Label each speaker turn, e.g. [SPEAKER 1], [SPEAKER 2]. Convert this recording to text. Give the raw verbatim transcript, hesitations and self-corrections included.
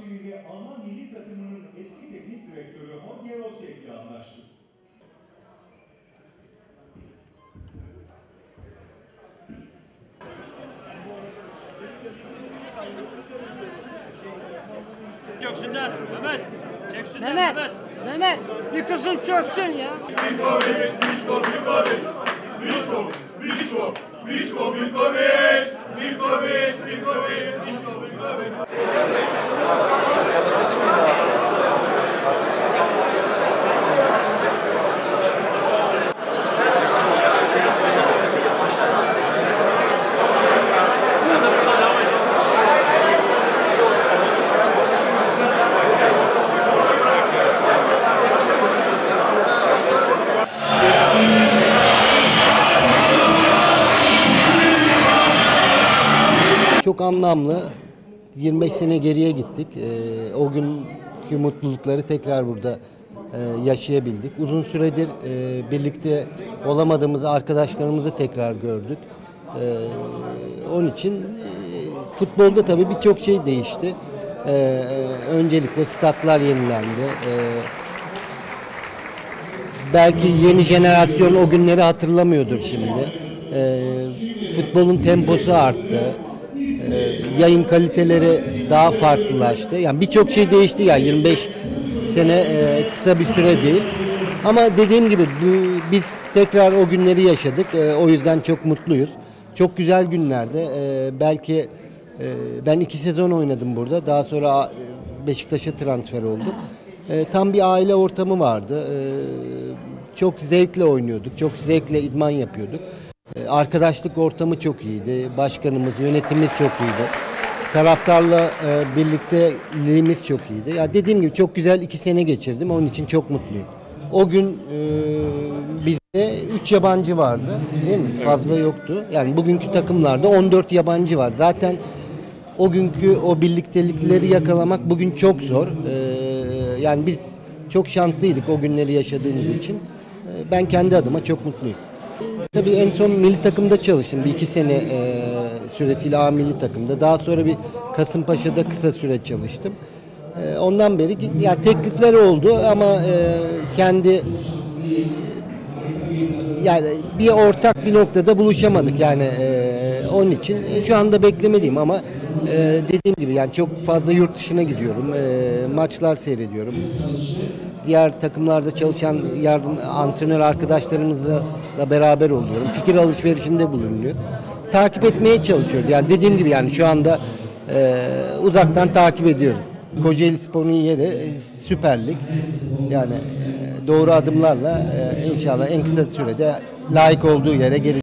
[SPEAKER 1] Fenerbahçeli ile Alman milli takımının eski teknik direktörü Holger Osek ile anlaştı.
[SPEAKER 2] Çöksünler Mehmet. Çöksünler
[SPEAKER 3] Mehmet.
[SPEAKER 2] Mehmet.
[SPEAKER 3] Mehmet. Bir kızım çöksün ya.
[SPEAKER 4] Miško, Miško, Milković, Miško, Miško, Miško, Milković, Milković, Milković, Miško, Milković.
[SPEAKER 5] Çok anlamlı. yirmi beş sene geriye gittik. Ee, o günkü mutlulukları tekrar burada e, yaşayabildik. Uzun süredir e, birlikte olamadığımız arkadaşlarımızı tekrar gördük. Ee, onun için e, futbolda tabii birçok şey değişti. Ee, öncelikle statlar yenilendi. Ee, belki yeni jenerasyon o günleri hatırlamıyordur şimdi. Ee, futbolun temposu arttı. Ee, yayın kaliteleri daha farklılaştı. Yani birçok şey değişti ya. yirmi beş sene e, kısa bir süre değil. Ama dediğim gibi bu, biz tekrar o günleri yaşadık. E, o yüzden çok mutluyuz. Çok güzel günlerde. E, belki e, ben iki sezon oynadım burada. Daha sonra e, Beşiktaş'a transfer oldum. E, tam bir aile ortamı vardı. E, çok zevkle oynuyorduk. Çok zevkle idman yapıyorduk. Arkadaşlık ortamı çok iyiydi. Başkanımız, yönetimimiz çok iyiydi. Taraftarla e, birlikteliğimiz çok iyiydi. Ya dediğim gibi çok güzel iki sene geçirdim. Onun için çok mutluyum. O gün e, bizde üç yabancı vardı, değil mi? Fazla yoktu. Yani bugünkü takımlarda on dört yabancı var. Zaten o günkü o birliktelikleri yakalamak bugün çok zor. E, yani biz çok şanslıydık o günleri yaşadığımız için. E, ben kendi adıma çok mutluyum. Tabii en son milli takımda çalıştım. Bir iki sene e, süresiyle A milli takımda. Daha sonra bir Kasımpaşa'da kısa süre çalıştım. E, ondan beri ya teklifler oldu ama e, kendi yani bir ortak bir noktada buluşamadık yani e, onun için e, şu anda beklemeliyim ama e, dediğim gibi yani çok fazla yurt dışına gidiyorum. E, maçlar seyrediyorum. Diğer takımlarda çalışan yardım antrenör arkadaşlarımızla beraber oluyorum. Fikir alışverişinde bulunuyor. Takip etmeye çalışıyoruz. Yani dediğim gibi yani şu anda e, uzaktan takip ediyoruz. Kocaeli Spor'un yeri e, Süper Lig. Yani e, doğru adımlarla e, inşallah en kısa sürede layık olduğu yere gelecek.